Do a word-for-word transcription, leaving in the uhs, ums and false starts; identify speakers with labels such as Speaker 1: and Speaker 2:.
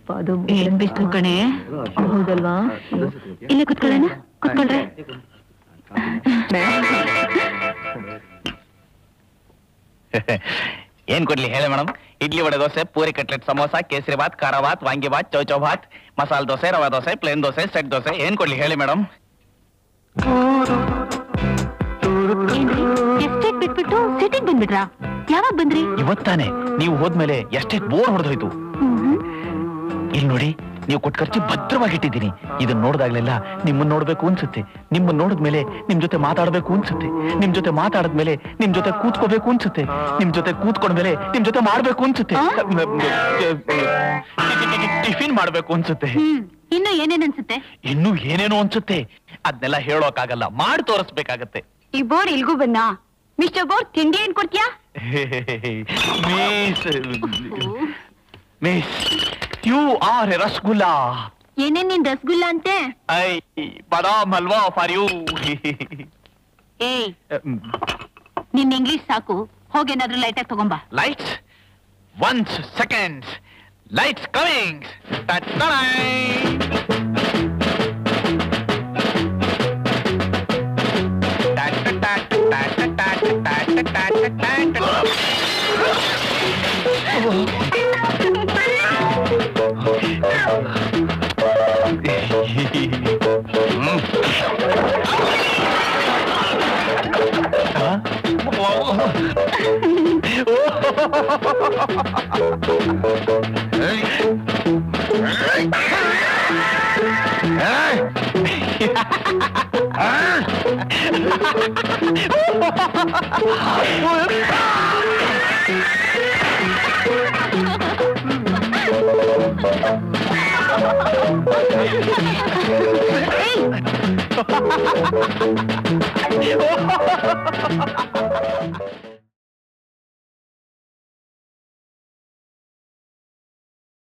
Speaker 1: ಅದು ಏನ್ ಬಿಸ್ಲು ಕಣೆ. ಹೌದಲ್ವಾ? ಇಲ್ಲೇ ಕುತ್ಕೊಳ್ಳೋಣ, ಕುತ್ಕೊಳ್ರೆ.
Speaker 2: ಏನ್ ಕೊಡ್ಲಿ ಹೇಳಿ madam? Idli, vada, dosa, puri, cutlet, samosa, kesari bath, khara bath, vangi bath, chowchow bath, masala dosa, rava dosa, plain dosa, set dosa, ಏನ್ ಕೊಡ್ಲಿ ಹೇಳಿ ಮೇಡಮ್?
Speaker 1: ಎಸ್ಟೇಟ್ ಬಿಟ್ಬಿಟ್ಟು ಸಿಟಿಗೆ ಬಂದ್ಬಿಟ್ರಾ? ಯಾವಾಗ ಬಂದ್ರಿ?
Speaker 2: ಇವತ್ತಾನೆ. ನೀವು ಹೋದ್ಮೇಲೆ ಎಸ್ಟೇಟ್ ಬೋರ್ ಹೊಡೆದೋಯ್ತು. ಇಲ್ಲಿ ನೋಡಿ, ನೀವು ಕೊಟ್ಟು ಖರ್ಚು ಭದ್ರವಾಗಿಟ್ಟಿದ್ದೀನಿ. ಇದನ್ನ ನೋಡಿದಾಗ್ಲೆಲ್ಲ ನಿಮ್ಮನ್ನ ನೋಡ್ಬೇಕು ಅನ್ಸುತ್ತೆ. ನಿಮ್ಮನ್ನ ನೋಡಿದ್ಮೇಲೆ ನಿಮ್ ಜೊತೆ ಮಾತಾಡ್ಬೇಕು ಅನ್ಸುತ್ತೆ. ನಿಮ್ ಜೊತೆ ಮಾತಾಡಿದ್ಮೇಲೆ ನಿಮ್ ಜೊತೆ ಕೂತ್ಕೋಬೇಕು ಅನ್ಸುತ್ತೆ. ನಿಮ್ ಜೊತೆ ಕೂತ್ಕೊಂಡ್ಮೇಲೆ ನಿಮ್ ಜೊತೆ ಮಾಡ್ಬೇಕು ಅನ್ಸುತ್ತೆ. ಟಿಫಿನ್ ಮಾಡ್ಬೇಕು ಅನ್ಸುತ್ತೆ.
Speaker 1: ಇನ್ನು ಏನೇನ್ ಅನ್ಸುತ್ತೆ?
Speaker 2: ಇನ್ನು ಏನೇನೋ ಅನ್ಸುತ್ತೆ. ಅದನ್ನೆಲ್ಲ ಹೇಳೋಕಾಗಲ್ಲ, ಮಾಡಿ ತೋರಿಸ್ಬೇಕಾಗತ್ತೆ.
Speaker 1: ಈ ಬೋರ್ಡ್ ಇಲ್ಗೂ ಬನ್ನ. ಮಿಸ್ಟರ್ ಬೋರ್ಡ್, ತಿಂಡಿ ಏನ್ ಕೊಡ್ತೀಯಾ?
Speaker 2: Miss miss you are a rasgulla.
Speaker 1: ಏನೇನ್ ನಿನ್ ರಸಗುಲ್ಲಾ ಅಂತೆ?
Speaker 2: I badam halwa for you.
Speaker 1: ಏಯ್, ನಿನ್ ಇಂಗ್ಲಿಷ್ ಸಾಕು, ಹೋಗೇನಾದ್ರೂ ಲೈಟ್ ಆಗಿ ತಗೊಂಬಾ.
Speaker 2: Lights? Once second. Lights coming. Hey!